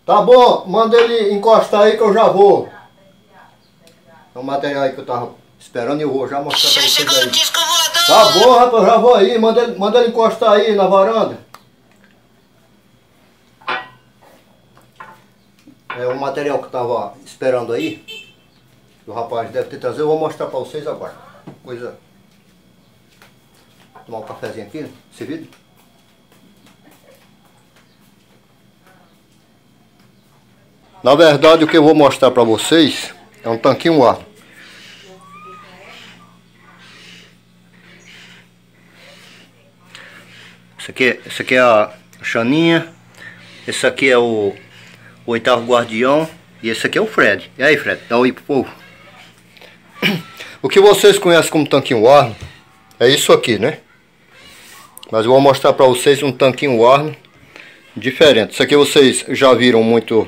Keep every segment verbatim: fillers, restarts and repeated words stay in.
Tá bom, manda ele encostar aí que eu já vou. É o material aí que eu tava esperando e eu vou já mostrar pra vocês aí. Disco voador. Tá bom, rapaz, já vou aí. Manda ele, manda ele encostar aí na varanda. É o material que eu tava esperando aí. O rapaz deve ter trazido. Eu vou mostrar pra vocês agora. Coisa... Vou tomar um cafezinho aqui, esse vídeo. Na verdade, o que eu vou mostrar pra vocês é um tanquinho ar. Esse aqui, esse aqui é a Xaninha. Esse aqui é o, o oitavo guardião. E esse aqui é o Fred. E aí, Fred? Dá um oi pro povo. O que vocês conhecem como tanquinho Arno é isso aqui, né? Mas eu vou mostrar pra vocês um tanquinho Arno diferente. Isso aqui vocês já viram muito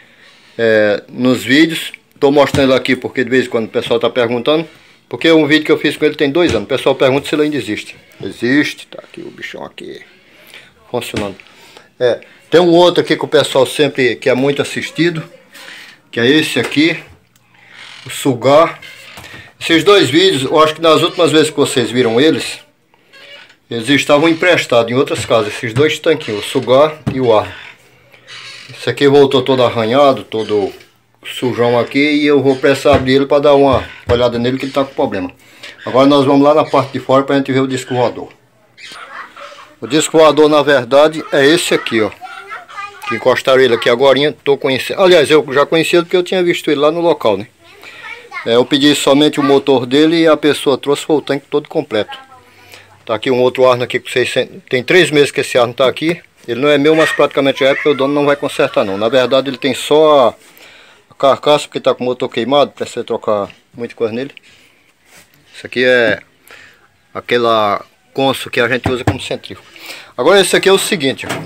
é, nos vídeos. Estou mostrando ele aqui porque de vez em quando o pessoal está perguntando. Porque um vídeo que eu fiz com ele tem dois anos. O pessoal pergunta se ele ainda existe. Existe, tá aqui o bichão aqui funcionando. É, tem um outro aqui que o pessoal sempre, que é muito assistido, que é esse aqui, o Sugar. Esses dois vídeos, eu acho que nas últimas vezes que vocês viram eles, eles estavam emprestados em outras casas, esses dois tanquinhos, o Sugar e o Ar. Esse aqui voltou todo arranhado, todo sujão aqui, e eu vou precisar abrir ele para dar uma olhada nele que ele está com problema. Agora nós vamos lá na parte de fora para a gente ver o disco voador. O disco voador, na verdade, é esse aqui, ó. Que encostaram ele aqui agora, tô conhecendo. Aliás, eu já conheci ele porque eu tinha visto ele lá no local, né? É, eu pedi somente o motor dele e a pessoa trouxe, foi o tanque todo completo. Tá aqui um outro Arno aqui que vocês... Tem três meses que esse Arno tá aqui. Ele não é meu, mas praticamente é porque o dono não vai consertar não. Na verdade ele tem só a, a carcaça porque tá com o motor queimado, precisa trocar muita coisa nele. Isso aqui é aquela Consul que a gente usa como centrífugo. Agora esse aqui é o seguinte, ó.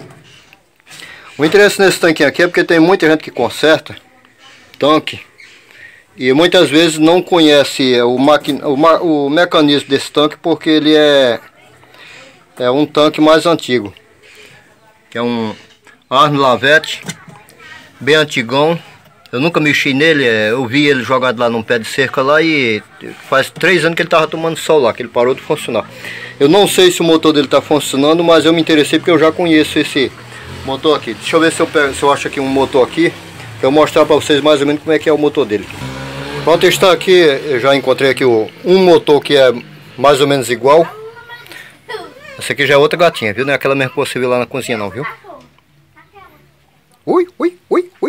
O interesse nesse tanque aqui é porque tem muita gente que conserta tanque e muitas vezes não conhece o, maquin... o, ma... o mecanismo desse tanque porque ele é, é um tanque mais antigo. Que é um Arno Lavette, bem antigão. Eu nunca mexi nele, eu vi ele jogado lá num pé de cerca lá e faz três anos que ele estava tomando sol lá, que ele parou de funcionar. Eu não sei se o motor dele está funcionando, mas eu me interessei porque eu já conheço esse motor aqui. Deixa eu ver se eu, pego, se eu acho aqui um motor aqui, para eu mostrar para vocês mais ou menos como é que é o motor dele. Para testar aqui, eu já encontrei aqui o, um motor que é mais ou menos igual. Essa aqui já é outra gatinha, viu? Não é aquela mesmo que você viu lá na cozinha não, viu? Ui, ui, ui, ui.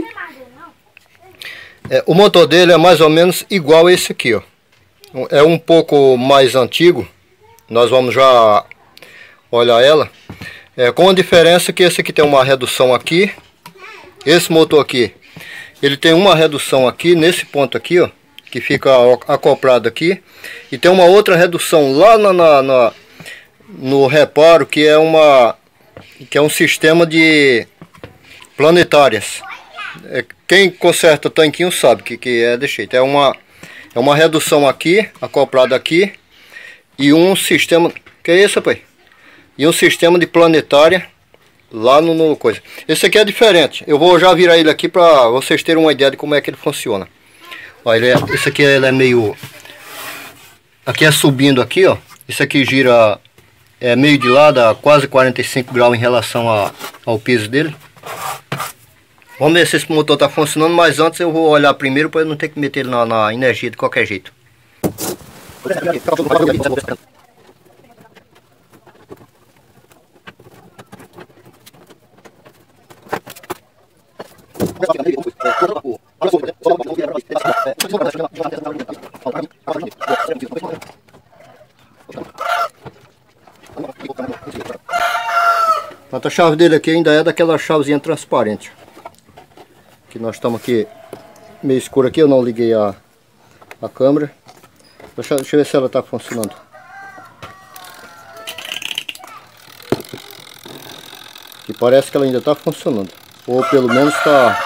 É, o motor dele é mais ou menos igual a esse aqui, ó. É um pouco mais antigo. Nós vamos já olhar ela. É, com a diferença que esse aqui tem uma redução aqui. Esse motor aqui, ele tem uma redução aqui, nesse ponto aqui, ó. Que fica acoplado aqui. E tem uma outra redução lá na, na, na, no reparo, que é, uma, que é um sistema de planetárias. É, quem conserta tanquinho sabe que, que é desse jeito. É uma, é uma redução aqui, acoplada aqui. E um sistema... Que é isso, pai? E um sistema de planetária lá no, no coisa. Esse aqui é diferente. Eu vou já virar ele aqui para vocês terem uma ideia de como é que ele funciona. Ó, ele é, esse aqui ele é meio... Aqui é subindo aqui, ó. Esse aqui gira é meio de lado, a quase quarenta e cinco graus em relação a, ao piso dele. Vamos ver se esse motor está funcionando, mas antes eu vou olhar primeiro para eu não ter que meter ele na, na energia de qualquer jeito. A chave dele aqui ainda é daquela chavezinha transparente. Que nós estamos aqui meio escuro aqui, eu não liguei a, a câmera. Deixa, deixa eu ver se ela está funcionando. Que parece que ela ainda está funcionando. Ou pelo menos está...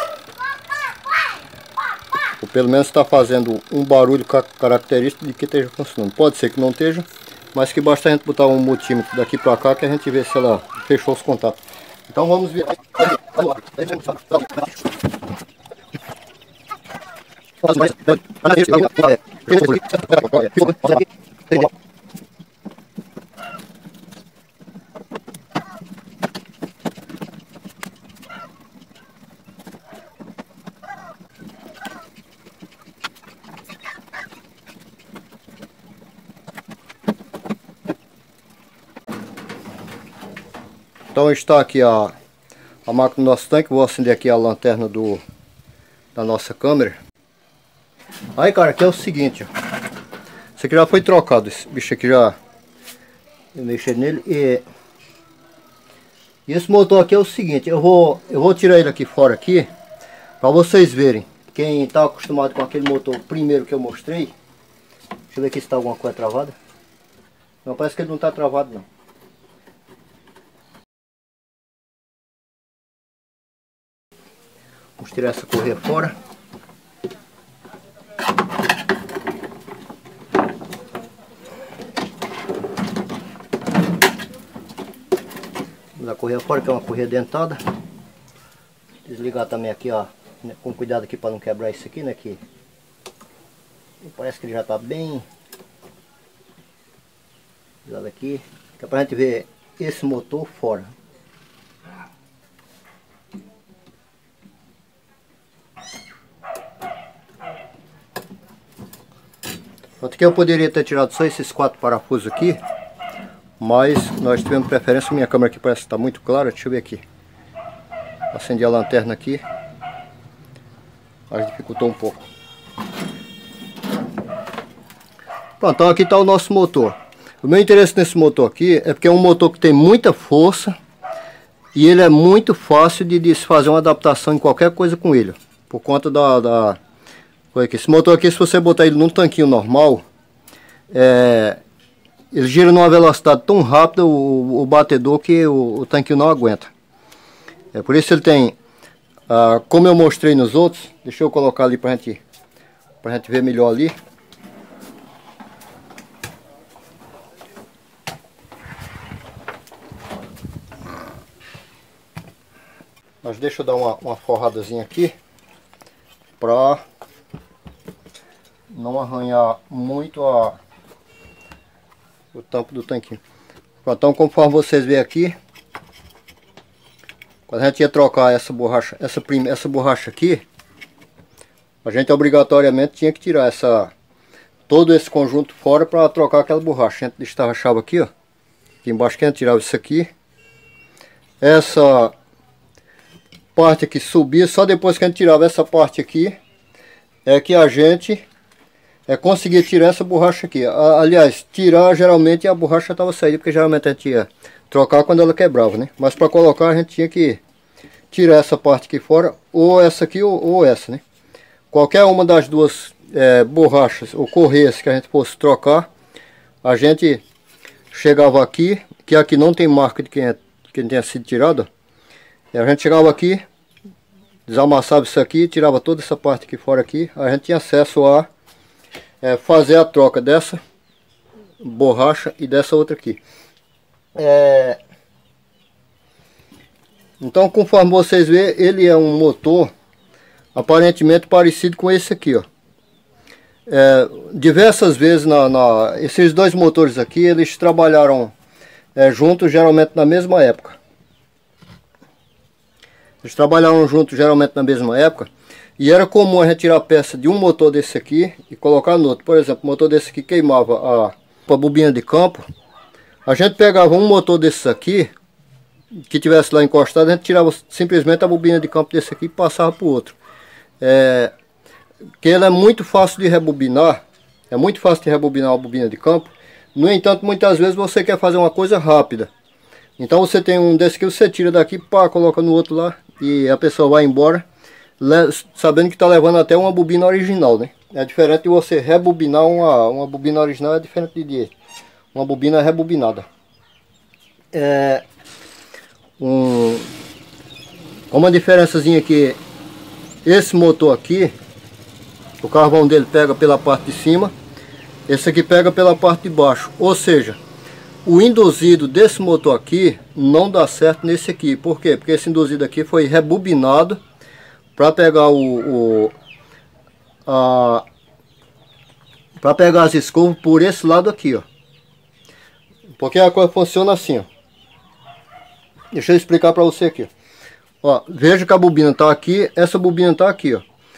Ou pelo menos está fazendo um barulho característico de que esteja funcionando. Pode ser que não esteja, mas que basta a gente botar um multímetro daqui para cá que a gente vê se ela fechou os contatos. Então vamos ver. Então está aqui a, a máquina do nosso tanque. Vou acender aqui a lanterna do, da nossa câmera. Aí, cara, aqui é o seguinte, ó. Esse aqui já foi trocado. Esse bicho aqui já... Eu mexi nele e... E esse motor aqui é o seguinte. Eu vou, eu vou tirar ele aqui fora aqui, para vocês verem. Quem está acostumado com aquele motor primeiro que eu mostrei. Deixa eu ver aqui se está alguma coisa travada. Não, parece que ele não está travado não. Vamos tirar essa correia fora. Vamos a correia fora, que é uma correia dentada. Desligar também aqui, ó, né, com cuidado aqui para não quebrar isso aqui, né, que parece que ele já está bem ligado aqui, que é pra gente ver esse motor fora. Pronto, que eu poderia ter tirado só esses quatro parafusos aqui, mas nós tivemos preferência. Minha câmera aqui parece que está muito clara. Deixa eu ver aqui. Acendi a lanterna aqui, mas dificultou um pouco. Pronto, então aqui está o nosso motor. O meu interesse nesse motor aqui é porque é um motor que tem muita força e ele é muito fácil de, de se fazer uma adaptação em qualquer coisa com ele, por conta da, da esse motor aqui, se você botar ele num tanquinho normal, é, ele gira numa velocidade tão rápida o, o batedor que o, o tanquinho não aguenta. É por isso ele tem, ah, como eu mostrei nos outros, deixa eu colocar ali pra gente, pra gente ver melhor ali. Mas deixa eu dar uma, uma forradazinha aqui pra não arranhar muito a, o tampo do tanquinho. Então, conforme vocês veem aqui, quando a gente ia trocar essa borracha, essa, prime, essa borracha aqui, a gente obrigatoriamente tinha que tirar essa, todo esse conjunto fora para trocar aquela borracha. A gente destarrachava aqui, ó, aqui embaixo que a gente tirava isso aqui, essa parte aqui subia, só depois que a gente tirava essa parte aqui, é que a gente é conseguir tirar essa borracha aqui. Aliás, tirar geralmente a borracha estava saída, porque geralmente a gente ia trocar quando ela quebrava, né? Mas para colocar a gente tinha que tirar essa parte aqui fora, ou essa aqui ou, ou essa, né? Qualquer uma das duas é, borrachas ou correias que a gente fosse trocar, a gente chegava aqui, que aqui não tem marca de quem, é, quem tenha sido tirado. A gente chegava aqui, desamassava isso aqui, tirava toda essa parte aqui fora aqui, a gente tinha acesso a É, fazer a troca dessa borracha e dessa outra aqui. É... Então, conforme vocês veem, ele é um motor aparentemente parecido com esse aqui, ó. É, diversas vezes na, na esses dois motores aqui, eles trabalharam é, juntos, geralmente na mesma época. Eles trabalharam juntos geralmente na mesma época. E era comum a gente tirar a peça de um motor desse aqui e colocar no outro. Por exemplo, o motor desse aqui queimava a, a bobina de campo. A gente pegava um motor desse aqui, que tivesse lá encostado, a gente tirava simplesmente a bobina de campo desse aqui e passava para o outro. É, que ele é muito fácil de rebobinar. É muito fácil de rebobinar a bobina de campo. No entanto, muitas vezes você quer fazer uma coisa rápida. Então você tem um desse que você tira daqui, pá, coloca no outro lá e a pessoa vai embora, sabendo que está levando até uma bobina original, né? É diferente de você rebobinar uma, uma bobina original, é diferente de uma bobina rebobinada. É um, uma diferençazinha que esse motor aqui, o carvão dele pega pela parte de cima, esse aqui pega pela parte de baixo. Ou seja, o induzido desse motor aqui não dá certo nesse aqui. Por quê? Porque esse induzido aqui foi rebobinado para pegar o, o a para pegar as escovas por esse lado aqui, ó. Porque a coisa funciona assim, ó. Deixa eu explicar para você aqui. Ó, veja que a bobina tá aqui, essa bobina tá aqui, ó.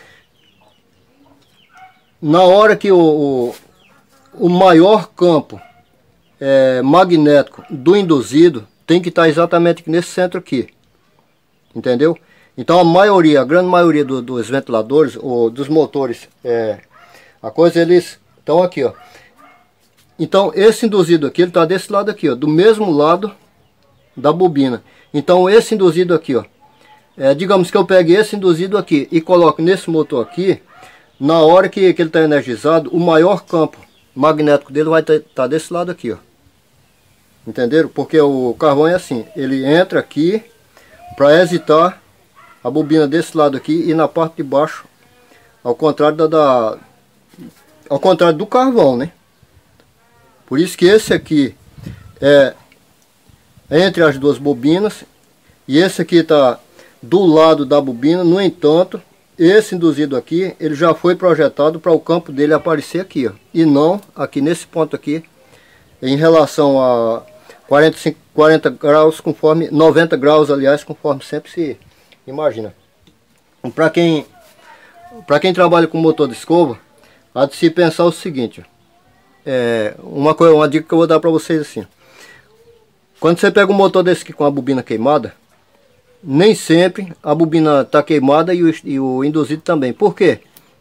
Na hora que o, o, o maior campo é, magnético do induzido tem que estar exatamente nesse centro aqui, entendeu? Então a maioria, a grande maioria do, dos ventiladores ou dos motores, é, a coisa eles estão aqui, ó. Então esse induzido aqui, ele está desse lado aqui, ó, do mesmo lado da bobina. Então esse induzido aqui, ó, é, digamos que eu pegue esse induzido aqui e coloque nesse motor aqui, na hora que, que ele está energizado, o maior campo magnético dele vai estar tá desse lado aqui, ó. Entenderam? Porque o carvão é assim, ele entra aqui para excitar a bobina desse lado aqui e na parte de baixo, ao contrário da, da ao contrário do carvão, né? Por isso que esse aqui é entre as duas bobinas e esse aqui está do lado da bobina. No entanto, esse induzido aqui, ele já foi projetado para o campo dele aparecer aqui, ó, e não aqui nesse ponto aqui, em relação a quarenta e cinco, quarenta graus, conforme noventa graus, aliás, conforme sempre se imagina. Para quem para quem trabalha com motor de escova, há de se pensar o seguinte, é, uma coisa, uma dica que eu vou dar para vocês assim: quando você pega um motor desse aqui com a bobina queimada, nem sempre a bobina está queimada e o, e o induzido também. Por quê?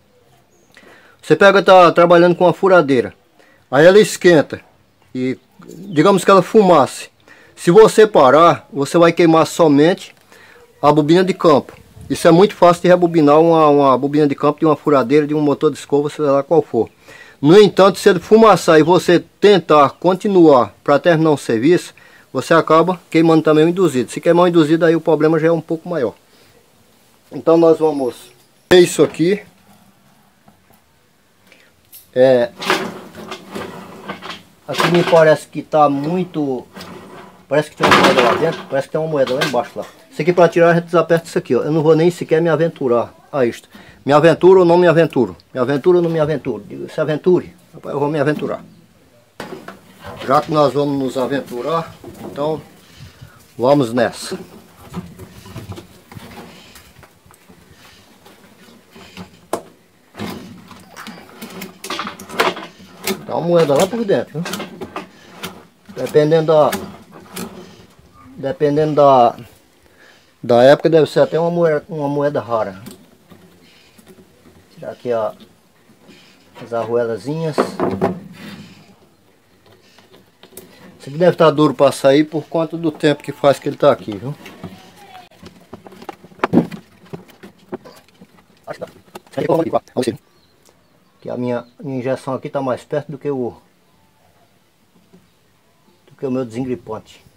Você pega, tá trabalhando com a furadeira, aí ela esquenta e digamos que ela fumasse. Se você parar, você vai queimar somente a bobina de campo. Isso é muito fácil de rebobinar uma, uma bobina de campo de uma furadeira, de um motor de escova, seja lá qual for. No entanto, se ele fumaçar e você tentar continuar para terminar o serviço, você acaba queimando também o induzido. Se queimar o induzido, aí o problema já é um pouco maior. Então nós vamos ver isso aqui. É, aqui me parece que está muito... Parece que tem uma moeda lá dentro. Parece que tem uma moeda lá embaixo lá. Isso aqui para tirar a gente desaperta isso aqui, ó. Eu não vou nem sequer me aventurar a isto. Me aventuro ou não me aventuro? Me aventuro ou não me aventuro? Digo, se aventure, eu vou me aventurar. Já que nós vamos nos aventurar, então vamos nessa. Tá uma moeda lá por dentro, viu? Dependendo da dependendo da da época, deve ser até uma moeda, uma moeda rara. Tirar aqui ó, as arruelazinhas. Esse aqui deve estar duro para sair por conta do tempo que faz que ele está aqui, viu? Que a minha, minha injeção aqui está mais perto do que o do que o meu desengripante.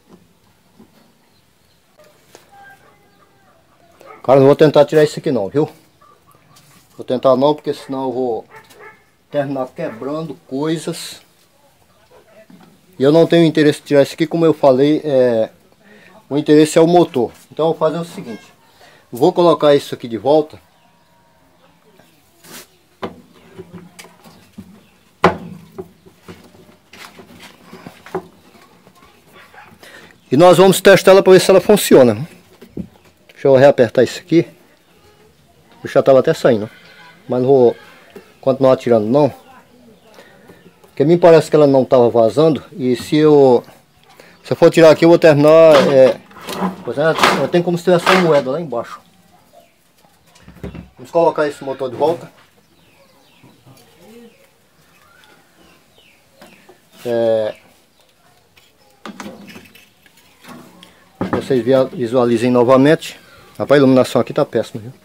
Cara, não vou tentar tirar isso aqui não, viu? Vou tentar não, porque senão eu vou terminar quebrando coisas. E eu não tenho interesse em tirar isso aqui, como eu falei, é, o interesse é o motor. Então eu vou fazer o seguinte, vou colocar isso aqui de volta. E nós vamos testar ela para ver se ela funciona. Deixa eu reapertar isso aqui. O já estava até saindo, mas não vou continuar tirando não. Porque me parece que ela não estava vazando. E se eu se eu for tirar aqui, eu vou terminar é, pois é, eu tenho como se tivesse uma moeda lá embaixo. Vamos colocar esse motor de volta. É, vocês visualizem novamente. Rapaz, a iluminação aqui tá péssima, viu?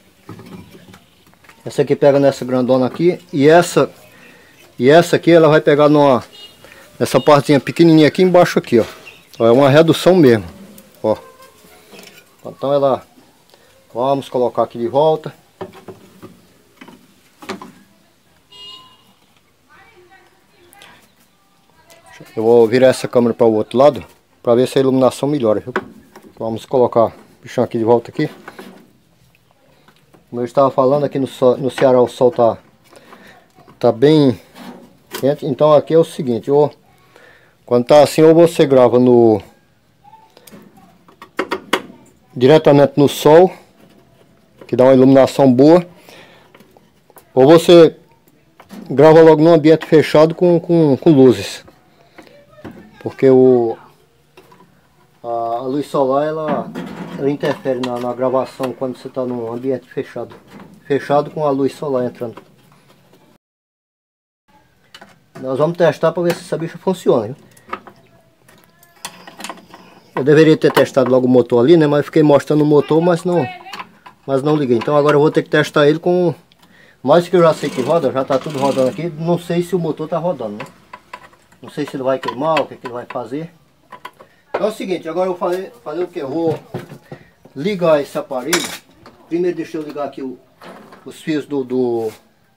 Essa aqui pega nessa grandona aqui. E essa E essa aqui ela vai pegar numa, nessa partezinha pequenininha aqui embaixo aqui, ó. Ó, é uma redução mesmo, ó. Então ela... Vamos colocar aqui de volta. Eu vou virar essa câmera para o outro lado para ver se a iluminação melhora, viu? Vamos colocar o bichão aqui de volta aqui. Como eu estava falando, aqui no, sol, no Ceará o sol tá, tá bem quente. Então aqui é o seguinte, ou, quando tá assim, ou você grava no diretamente no sol, que dá uma iluminação boa, ou você grava logo num ambiente fechado com, com, com luzes, porque o, a, a luz solar ela, ela interfere na, na gravação quando você está num ambiente fechado, fechado com a luz solar entrando. Nós vamos testar para ver se essa bicha funciona, viu? Eu deveria ter testado logo o motor ali, né? Mas fiquei mostrando o motor, mas não, mas não liguei. Então agora eu vou ter que testar ele com... Mais que eu já sei que roda, já tá tudo rodando aqui. Não sei se o motor tá rodando, né? Não sei se ele vai queimar, o que, é que ele vai fazer. Então é o seguinte, agora eu vou fazer, fazer o que? Eu vou ligar esse aparelho. Primeiro deixa eu ligar aqui o, os fios do, do...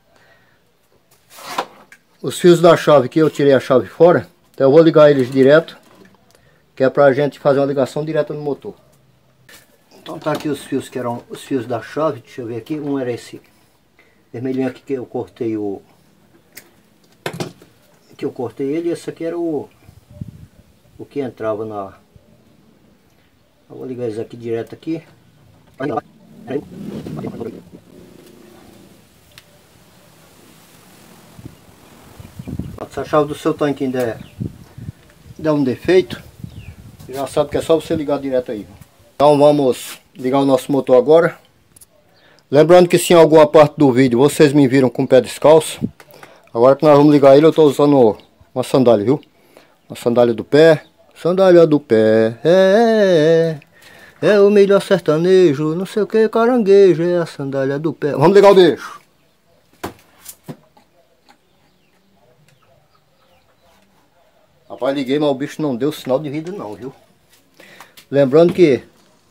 Os fios da chave que eu tirei a chave fora. Então eu vou ligar eles direto, que é pra gente fazer uma ligação direta no motor. Então tá aqui os fios que eram os fios da chave. Deixa eu ver aqui, um era esse vermelhinho aqui que eu cortei o... Que eu cortei ele, e esse aqui era o... O que entrava na... Eu vou ligar eles aqui direto aqui. Se a chave do seu tanque ainda é... der um defeito, já sabe que é só você ligar direto aí. Então vamos ligar o nosso motor agora. Lembrando que se em alguma parte do vídeo vocês me viram com o pé descalço, agora que nós vamos ligar ele eu estou usando uma sandália, viu? Uma sandália do pé. Sandália do pé, é, é, é o melhor sertanejo, não sei o que, caranguejo, é a sandália do pé. Vamos ligar o bicho. Rapaz, liguei, mas o bicho não deu sinal de vida não, viu? Lembrando que...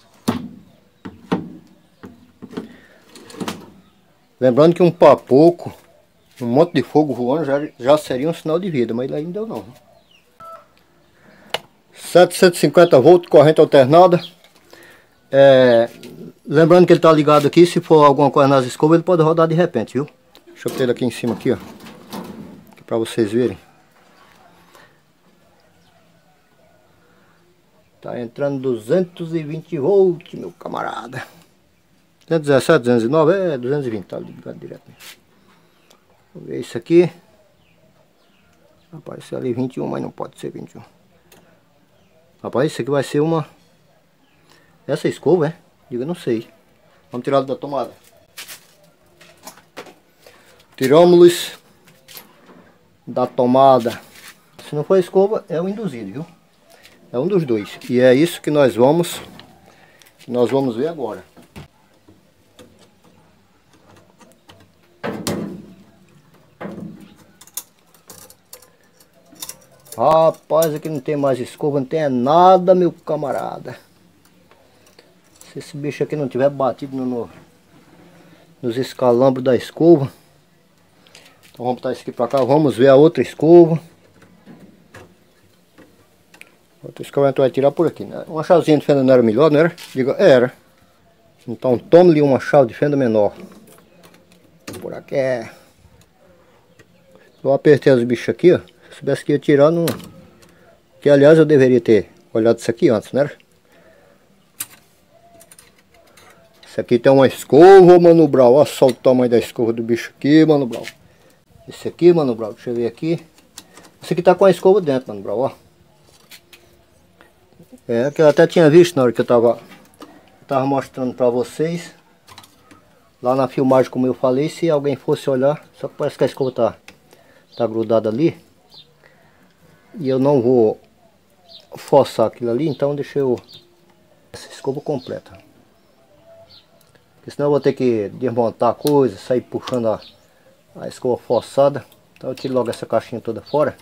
Lembrando que um papoco, um monte de fogo voando já, já seria um sinal de vida, mas ele ainda deu não. setecentos e cinquenta volts, corrente alternada. É, lembrando que ele está ligado aqui, se for alguma coisa nas escovas ele pode rodar de repente, viu? Deixa eu ter ele aqui em cima aqui, ó, para vocês verem. Tá entrando duzentos e vinte volts, meu camarada. duzentos e dezessete, duzentos e nove, é duzentos e vinte, tá ligado direto. Vou ver isso aqui. Apareceu ali vinte e um, mas não pode ser vinte e um. Rapaz, isso aqui vai ser uma... Essa escova, é? Diga, não sei. Vamos tirar da tomada. Tiramos da tomada. Se não for escova, é o induzido, viu? É um dos dois. E é isso que nós vamos... Que nós vamos ver agora. Rapaz, aqui não tem mais escova, não tem nada, meu camarada. Se esse bicho aqui não tiver batido no, no, nos escalambros da escova. Então vamos botar isso aqui pra cá, vamos ver a outra escova. A outra escova a gente vai tirar por aqui, né? Uma chavezinha de fenda não era melhor, não era? Diga, era. Então tome-lhe uma chave de fenda menor. Por aqui é... Eu apertei os bichos aqui, ó. Se soubesse que ia tirar, não... Que aliás eu deveria ter olhado isso aqui antes, né? Isso aqui tem uma escova, Mano Brau. Olha só o tamanho da escova do bicho aqui, Mano Brau. Esse aqui, Mano Brau, deixa eu ver aqui. Esse aqui tá com a escova dentro, Mano Brau, ó. É, que eu até tinha visto na hora que eu tava... Eu tava mostrando pra vocês. Lá na filmagem, como eu falei, se alguém fosse olhar... Só que parece que a escova tá... Tá grudada ali. E eu não vou forçar aquilo ali, então deixa eu... Essa escova completa. Porque senão eu vou ter que desmontar a coisa, sair puxando a, a escova forçada. Então eu tiro logo essa caixinha toda fora.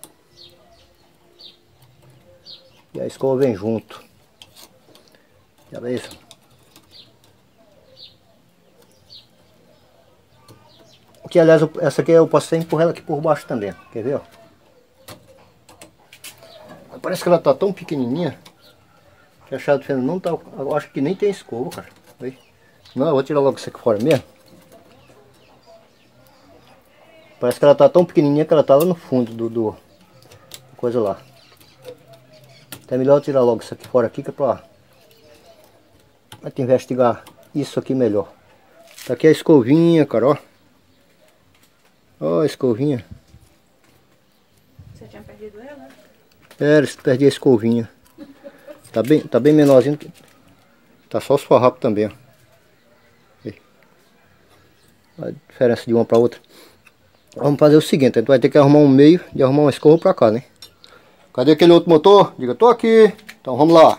E a escova vem junto. Beleza? Que aliás, essa aqui eu posso empurrar ela aqui por baixo também. Quer ver, ó? Parece que ela tá tão pequenininha que a chave de fenda não tá... Eu acho que nem tem escova, cara. Aí. Não, eu vou tirar logo isso aqui fora mesmo. Parece que ela tá tão pequenininha que ela tá lá no fundo do... do coisa lá. Então é melhor eu tirar logo isso aqui fora aqui que é pra... Pra te investigar isso aqui melhor. Tá aqui a escovinha, cara, ó. Ó a escovinha. Você tinha perdido ela? É, perdi a escovinha. Tá bem, tá bem menorzinho. Tá só os farrapos também, ó. Aí. A diferença de uma pra outra. Vamos fazer o seguinte, a gente vai ter que arrumar um meio de arrumar uma escova pra cá, né? Cadê aquele outro motor? Diga, tô aqui. Então vamos lá.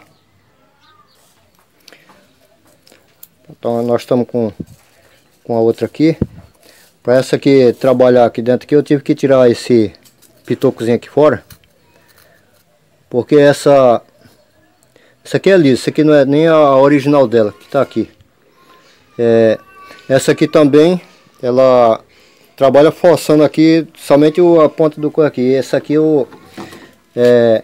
Então nós estamos com, com a outra aqui. Para essa aqui trabalhar aqui dentro aqui, eu tive que tirar esse pitocozinho aqui fora. Porque essa... Essa aqui é lisa, essa aqui não é nem a original dela, que tá aqui. É, essa aqui também, ela trabalha forçando aqui somente a ponta do couro aqui. Essa aqui eu... É,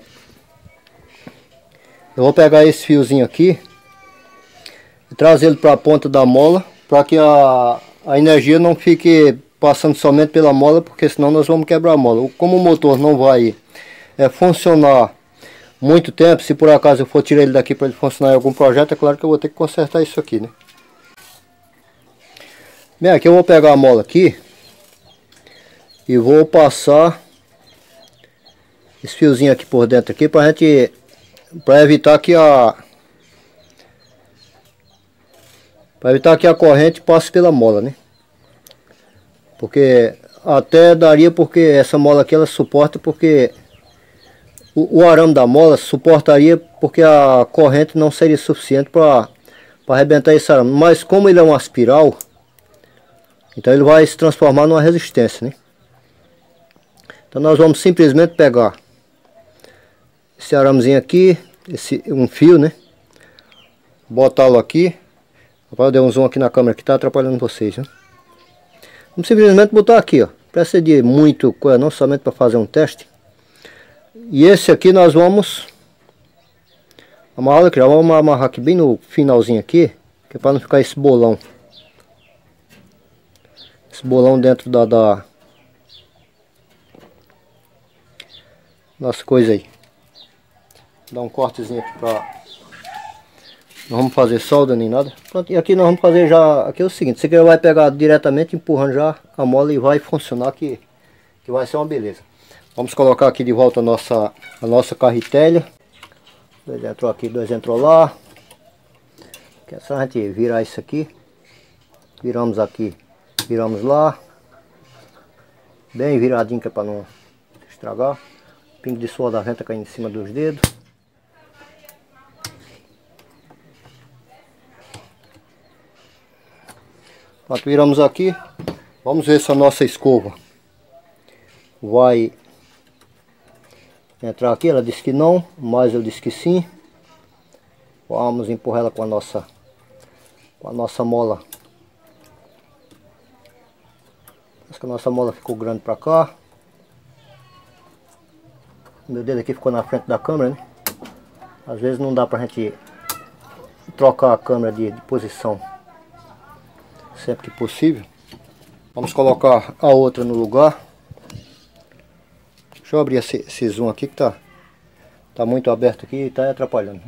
eu vou pegar esse fiozinho aqui e trazer ele para a ponta da mola, para que a, a energia não fique passando somente pela mola, porque senão nós vamos quebrar a mola. Como o motor não vai é, funcionar muito tempo, se por acaso eu for tirar ele daqui para ele funcionar em algum projeto, é claro que eu vou ter que consertar isso aqui, né? Bem, aqui eu vou pegar a mola aqui e vou passar esse fiozinho aqui por dentro aqui pra gente, para evitar que a para evitar que a corrente passe pela mola, né? Porque até daria, porque essa mola aqui ela suporta, porque o, o arame da mola suportaria, porque a corrente não seria suficiente para para arrebentar esse arame. Mas como ele é uma espiral, então ele vai se transformar numa resistência, né? Então nós vamos simplesmente pegar esse aramezinho aqui, esse, um fio, né? Botá-lo aqui. Eu dei um zoom aqui na câmera que tá atrapalhando vocês, né? Vamos simplesmente botar aqui, ó. Precisa de muito coisa, não somente para fazer um teste. E esse aqui nós vamos amarrar aqui, já vamos amarrar aqui bem no finalzinho aqui, que é para não ficar esse bolão. Esse bolão dentro da, da nossa coisa aí. Dar um cortezinho aqui pra... Não vamos fazer solda nem nada. Pronto, e aqui nós vamos fazer já... Aqui é o seguinte, você que vai pegar diretamente empurrando já a mola e vai funcionar que, que vai ser uma beleza. Vamos colocar aqui de volta a nossa, a nossa carretelha. Dois entrou aqui, dois entrou lá. Que é só a gente virar isso aqui. Viramos aqui, viramos lá. Bem viradinho que é para não estragar. Pingo de suor da venta caindo em cima dos dedos. Pronto, viramos aqui. Vamos ver se a nossa escova vai entrar aqui. Ela disse que não, mas eu disse que sim. Vamos empurrar ela com a nossa, com a nossa mola. Acho que a nossa mola ficou grande para cá. Meu dedo aqui ficou na frente da câmera, né? Às vezes não dá pra gente trocar a câmera de, de posição sempre que possível. Vamos colocar a outra no lugar. Deixa eu abrir esse, esse zoom aqui que tá, tá muito aberto aqui e tá atrapalhando.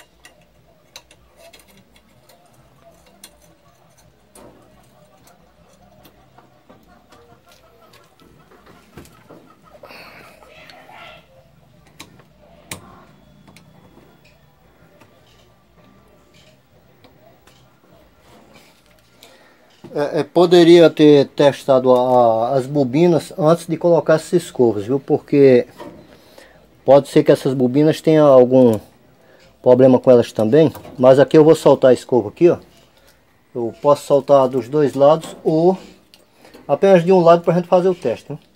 É, é, poderia ter testado a, as bobinas antes de colocar essas escovas, viu? Porque pode ser que essas bobinas tenham algum problema com elas também. Mas aqui eu vou soltar a escova aqui, ó. Eu posso soltar dos dois lados ou apenas de um lado para a gente fazer o teste, né?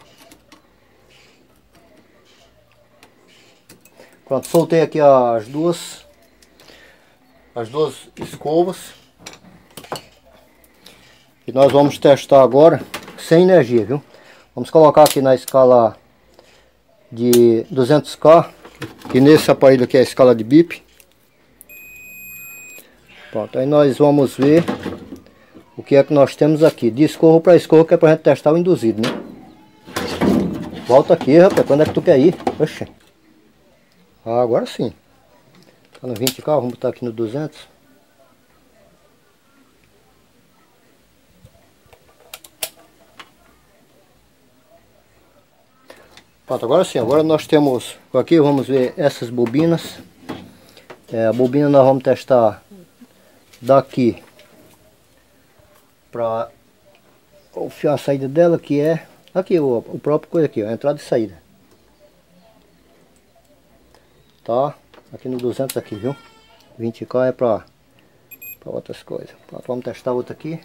Pronto, soltei aqui as duas, as duas escovas. E nós vamos testar agora sem energia, viu? Vamos colocar aqui na escala de duzentos K, E nesse aparelho aqui é a escala de bip. Pronto, aí nós vamos ver o que é que nós temos aqui. De escorro para escorro, que é pra gente testar o induzido, né? Volta aqui, rapaz, quando é que tu quer ir? Oxe. Ah, agora sim. Tá no vinte K, vamos botar aqui no duzentos. Pronto, agora sim, agora nós temos aqui, vamos ver essas bobinas. É, a bobina nós vamos testar daqui para confiar a saída dela, que é aqui o, o próprio coisa aqui, ó, entrada e saída. Tá? Aqui no duzentos aqui, viu? vinte K é para para outras coisas. Pronto, vamos testar outra aqui.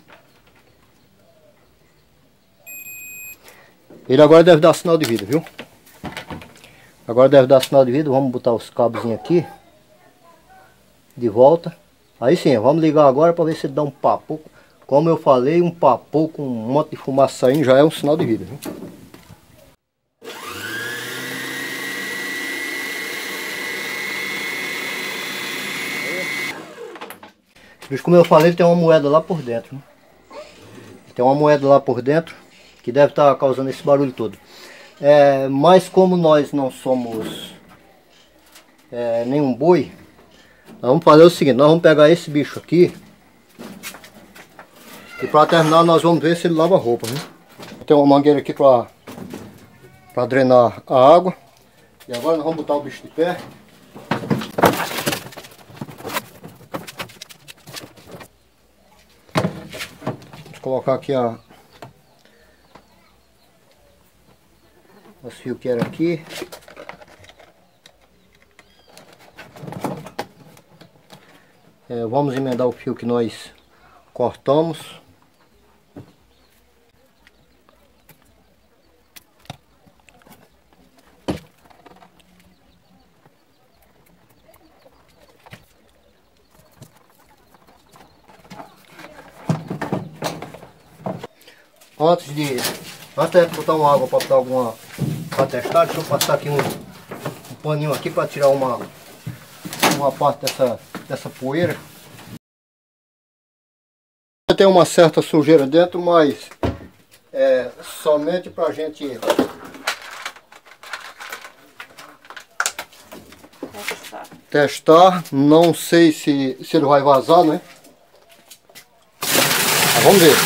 Ele agora deve dar sinal de vida, viu? Agora deve dar sinal de vida. Vamos botar os cabos aqui de volta. Aí sim, vamos ligar agora para ver se ele dá um papo. Como eu falei, um papo com um monte de fumaça saindo já é um sinal de vida, viu? Como eu falei, tem uma moeda lá por dentro, né? Tem uma moeda lá por dentro que deve estar causando esse barulho todo. É, mas como nós não somos é, nenhum boi, nós vamos fazer o seguinte: nós vamos pegar esse bicho aqui e para terminar nós vamos ver se ele lava a roupa, né? Tem uma mangueira aqui para para drenar a água. E agora nós vamos botar o bicho de pé. Colocar aqui a os fios que era aqui. É, vamos emendar o fio que nós cortamos. Antes de antes de botar uma água para botar alguma para testar, deixa eu passar aqui um, um paninho aqui para tirar uma uma parte dessa dessa poeira. Tem uma certa sujeira dentro, mas é somente para a gente testar. testar. Não sei se se ele vai vazar, né? Mas vamos ver.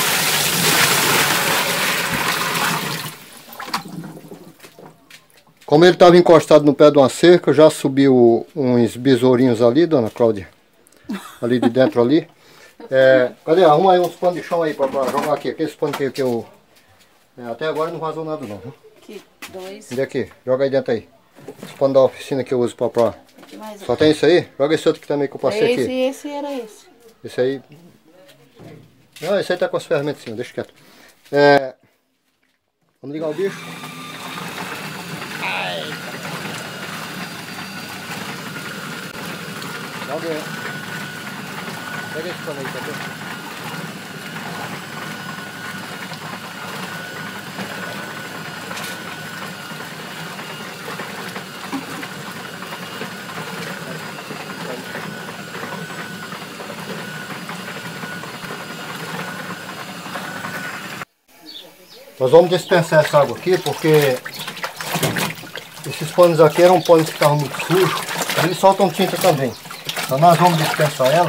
Como ele estava encostado no pé de uma cerca, já subiu uns besourinhos ali, dona Cláudia. Ali de dentro ali. É, cadê? Arruma aí uns panos de chão aí para jogar aqui. Aqueles panos que, que eu... É, até agora não vazou nada não. Viu? Aqui, dois. Onde é aqui? Joga aí dentro aí. Os panos da oficina que eu uso para... pra... Só um. Tem isso aí? Joga esse outro que também que eu passei esse, aqui. Esse era esse. Esse aí... Não, esse aí tá com as ferramentas sim, deixa quieto. É... Vamos ligar o bicho. Joga aí. Pega esse pano aí, tá vendo? Nós vamos dispensar essa água aqui porque esses panos aqui eram panos que estavam muito sujos, eles soltam tinta também. Então nós vamos dispensar ela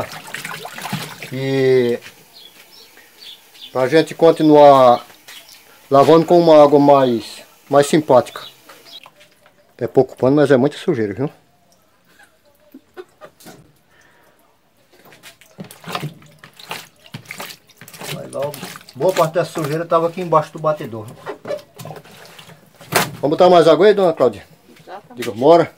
e para a gente continuar lavando com uma água mais, mais simpática. É pouco pano, mas é muita sujeira, viu? Vai lá, boa parte dessa sujeira estava aqui embaixo do batedor. Vamos botar mais água aí, dona Cláudia? Exatamente. Diga, bora.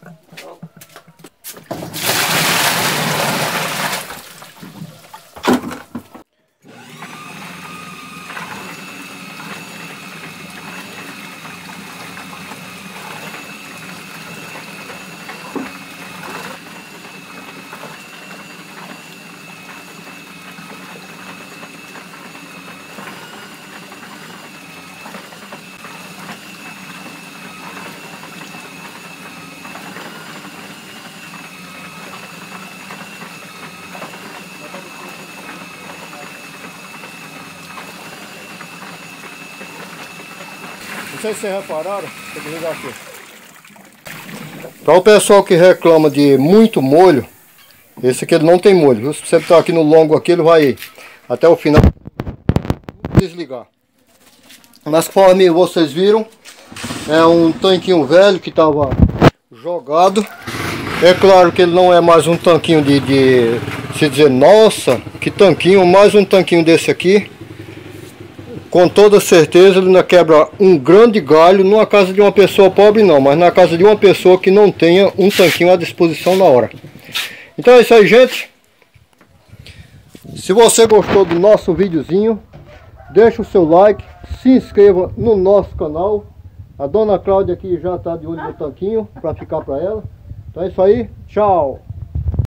Não sei se vocês repararam, vou desligar aqui. Para o pessoal que reclama de muito molho, esse aqui ele não tem molho, viu? Se você está aqui no longo aqui, ele vai até o final desligar. Mas conforme vocês viram, é um tanquinho velho que estava jogado. É claro que ele não é mais um tanquinho de, de se dizer, nossa, que tanquinho, mais um tanquinho desse aqui. Com toda certeza ele ainda quebra um grande galho numa casa de uma pessoa pobre não, mas na casa de uma pessoa que não tenha um tanquinho à disposição na hora. Então é isso aí, gente. Se você gostou do nosso videozinho, deixa o seu like, se inscreva no nosso canal. A dona Cláudia aqui já está de olho no tanquinho para ficar para ela. Então é isso aí, tchau!